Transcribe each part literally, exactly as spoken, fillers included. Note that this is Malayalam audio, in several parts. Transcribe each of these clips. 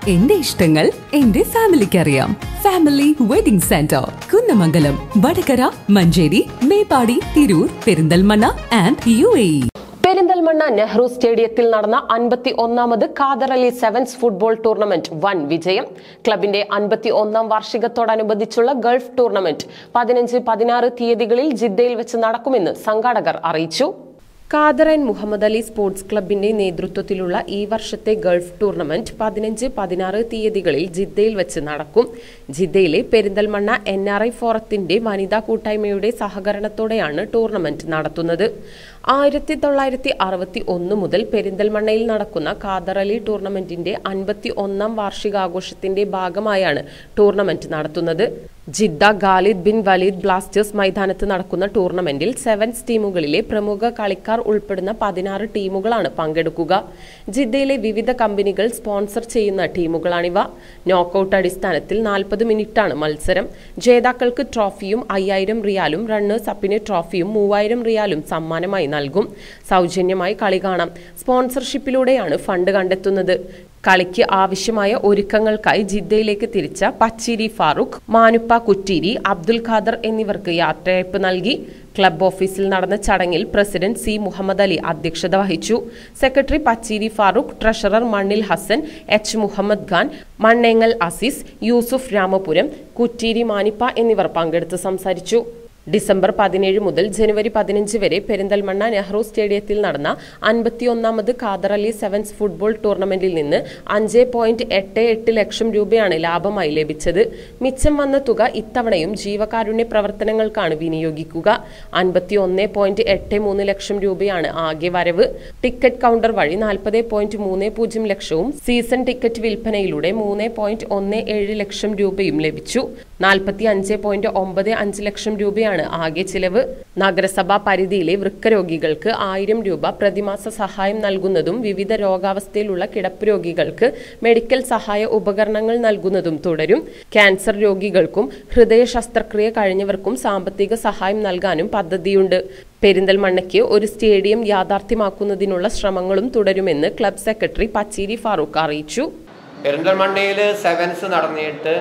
എന്റെ ഇഷ്ടങ്ങൾ എന്റെ ഫാമിലിക്ക് അറിയാം. Family wedding centre, Kunnamangalam, Vadakara, Manjeri, Meppadi, Tirur, Perinthalmanna and U A E. Perinthalmanna Nehru സ്റ്റേഡിയത്തിൽ നടന്ന അൻപത്തി ഒന്നാമത് Khader Ali sevens football tournament വൻ വിജയം. ക്ലബിന്റെ അൻപത്തി ഒന്നാം വാർഷികത്തോടനുബന്ധിച്ചുള്ള ഗൾഫ് ടൂർണമെന്റ് പതിനഞ്ച് പതിനാറ് തീയതികളിൽ ജിദ്ദയിൽ വെച്ച് നടക്കുമെന്ന് സംഘാടകർ അറിയിച്ചു. ഖാദർ ആൻഡ് മുഹമ്മദ് അലി സ്പോർട്സ് ക്ലബിന്റെ നേതൃത്വത്തിലുള്ള ഈ വർഷത്തെ ഗൾഫ് ടൂർണമെന്റ് പതിനഞ്ച് പതിനാറ് തീയതികളിൽ ജിദ്ദയിൽ വെച്ച് നടക്കും. ജിദ്ദയിലെ പെരിന്തൽമണ്ണ എൻ ആർ ഐ ഫോറത്തിന്റെ വനിതാ കൂട്ടായ്മയുടെ സഹകരണത്തോടെയാണ് ടൂർണമെന്റ് നടത്തുന്നത്. ആയിരത്തി തൊള്ളായിരത്തി അറുപത്തി ഒന്ന് മുതൽ പെരിന്തൽമണ്ണയിൽ നടക്കുന്ന ഖാദർ അലി ടൂർണമെന്റിന്റെ അൻപത്തി ഒന്നാം വാർഷികാഘോഷത്തിന്റെ ഭാഗമായാണ് ടൂർണമെന്റ് നടത്തുന്നത്. Jeddah Khalid bin Waleed Blasters മൈതാനത്ത് നടക്കുന്ന ടൂർണമെന്റിൽ സെവൻസ് ടീമുകളിലെ പ്രമുഖ കളിക്കാർ ഉൾപ്പെടുന്ന പതിനാറ് ടീമുകളാണ് പങ്കെടുക്കുക. ജിദ്ദയിലെ വിവിധ കമ്പനികൾ സ്പോൺസർ ചെയ്യുന്ന ടീമുകളാണിവ. നോക്കൌട്ട് അടിസ്ഥാനത്തിൽ നാൽപ്പത് മിനിറ്റാണ് മത്സരം. ജേതാക്കൾക്ക് ട്രോഫിയും അയ്യായിരം റിയാലും റണ്ണേഴ്സ് അപ്പിന് ട്രോഫിയും മൂവായിരം റിയാലും സമ്മാനമായി നൽകും. സൗജന്യമായി കളി കാണാം. സ്പോൺസർഷിപ്പിലൂടെയാണ് ഫണ്ട് കണ്ടെത്തുന്നത്. കളിക്ക് ആവശ്യമായ ഒരുക്കങ്ങൾക്കായി ജിദ്ദയിലേക്ക് തിരിച്ച പച്ചീരി ഫാറൂഖ്, മാനുപ്പ കുറ്റീരി, അബ്ദുൽ ഖാദർ എന്നിവർക്ക് യാത്രയയപ്പ് നൽകി. ക്ലബ് ഓഫീസിൽ നടന്ന ചടങ്ങിൽ പ്രസിഡന്റ് സി മുഹമ്മദ് അലി അധ്യക്ഷത വഹിച്ചു. Secretary Pacheeri Farooq, treasurer Mannil Hassan, H Muhammad Khan, Mannengal Azeez, Yusuf Ramapuram, Kutteeri Manippa എന്നിവർ പങ്കെടുത്ത് സംസാരിച്ചു. ഡിസംബർ പതിനേഴ് മുതൽ ജനുവരി പതിനഞ്ച് വരെ പെരിന്തൽമണ്ണ നെഹ്റു സ്റ്റേഡിയത്തിൽ നടന്ന അൻപത്തിയൊന്നാമത് ഖാദർ അലി സെവൻസ് ഫുട്ബോൾ ടൂർണമെന്റിൽ നിന്ന് അഞ്ച് പോയിന്റ് എട്ട് എട്ട് ലക്ഷം രൂപയാണ് ലാഭമായി ലഭിച്ചത്. മിച്ചം വന്ന തുക ഇത്തവണയും ജീവകാരുണ്യ പ്രവർത്തനങ്ങൾക്കാണ് വിനിയോഗിക്കുക. അൻപത്തി ഒന്ന് പോയിന്റ് എട്ട് മൂന്ന് ലക്ഷം രൂപയാണ് ആകെ വരവ്. ടിക്കറ്റ് കൗണ്ടർ വഴി നാൽപ്പത് പോയിന്റ് മൂന്ന് പൂജ്യം ലക്ഷവും സീസൺ ടിക്കറ്റ് വിൽപ്പനയിലൂടെ മൂന്ന് പോയിന്റ് ഒന്ന് ഏഴ് ലക്ഷം രൂപയും ലഭിച്ചു. നാൽപ്പത്തി അഞ്ച് പോയിന്റ് ഒമ്പത് അഞ്ച് ലക്ഷം രൂപയാണ് ആകെ ചിലവ്. നഗരസഭാ പരിധിയിലെ വൃക്കരോഗികൾക്ക് ആയിരം രൂപ പ്രതിമാസ സഹായം നൽകുന്നതും വിവിധ രോഗാവസ്ഥയിലുള്ള കിടപ്പ് രോഗികൾക്ക് മെഡിക്കൽ സഹായ ഉപകരണങ്ങൾ നൽകുന്നതും തുടരും. ക്യാൻസർ രോഗികൾക്കും ഹൃദയ ശസ്ത്രക്രിയ കഴിഞ്ഞവർക്കും സാമ്പത്തിക സഹായം നൽകാനും പദ്ധതിയുണ്ട്. പെരിന്തൽമണ്ണയ്ക്ക് ഒരു സ്റ്റേഡിയം യാഥാർത്ഥ്യമാക്കുന്നതിനുള്ള ശ്രമങ്ങളും തുടരുമെന്ന് ക്ലബ് സെക്രട്ടറി പച്ചീരി ഫാറൂഖ് അറിയിച്ചു. പെരിന്തൽമണ്ണയിൽ സെവൻസ് നടന്നിട്ട്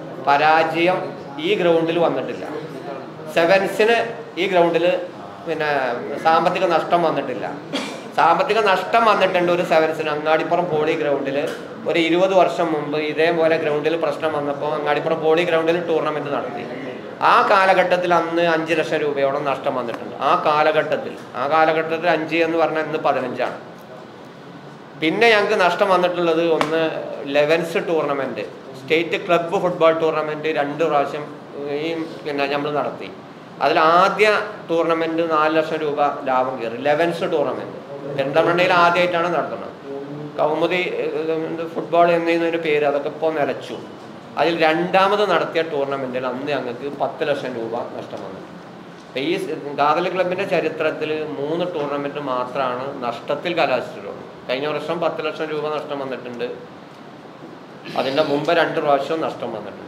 പരാജയം ഈ ഗ്രൗണ്ടിൽ വന്നിട്ടില്ല. സെവൻസിന് ഈ ഗ്രൗണ്ടിൽ പിന്നെ സാമ്പത്തിക നഷ്ടം വന്നിട്ടില്ല. സാമ്പത്തിക നഷ്ടം വന്നിട്ടുണ്ട് ഒരു സെവൻസിന്. അങ്ങാടിപ്പുറം പോളി ഗ്രൗണ്ടിൽ ഒരു ഇരുപത് വർഷം മുമ്പ് ഇതേപോലെ ഗ്രൗണ്ടിൽ പ്രശ്നം വന്നപ്പോൾ അങ്ങാടിപ്പുറം പോളി ഗ്രൗണ്ടിൽ ടൂർണമെൻറ്റ് നടത്തി. ആ കാലഘട്ടത്തിൽ അന്ന് അഞ്ച് ലക്ഷം രൂപയോളം നഷ്ടം വന്നിട്ടുണ്ട്. ആ കാലഘട്ടത്തിൽ ആ കാലഘട്ടത്തിൽ അഞ്ച് എന്ന് പറഞ്ഞാൽ ഇന്ന് പതിനഞ്ചാണ്. പിന്നെ ഞങ്ങൾക്ക് നഷ്ടം വന്നിട്ടുള്ളത് ഒന്ന് elevens tournament, state club football tournament രണ്ട് പ്രാവശ്യം ഈ പിന്നെ നമ്മൾ നടത്തി. അതിൽ ആദ്യ ടൂർണമെൻറ്റ് നാല് ലക്ഷം രൂപ ലാഭം കയറി. ലെവൻസ് ടൂർണമെൻറ്റ് പെരിന്തൽമണ്ണയിൽ ആദ്യമായിട്ടാണ് നടത്തുന്നത്. കൗമുദി ഫുട്ബോൾ എന്നതിനൊരു പേര് അതൊക്കെ ഇപ്പോൾ നിലച്ചു. അതിൽ രണ്ടാമത് നടത്തിയ ടൂർണമെൻറ്റിൽ അന്ന് ഞങ്ങൾക്ക് പത്ത് ലക്ഷം രൂപ നഷ്ടം വന്നു. അപ്പോൾ ഈ ഖാദർ ക്ലബിൻ്റെ ചരിത്രത്തിൽ മൂന്ന് ടൂർണമെൻറ്റ് മാത്രമാണ് നഷ്ടത്തിൽ കലാശിച്ചിട്ടുള്ളത്. കഴിഞ്ഞ വർഷം പത്ത് ലക്ഷം രൂപ നഷ്ടം വന്നിട്ടുണ്ട്. അതിൻ്റെ മുമ്പ് രണ്ട് പ്രാവശ്യം നഷ്ടം വന്നിട്ടുണ്ട്.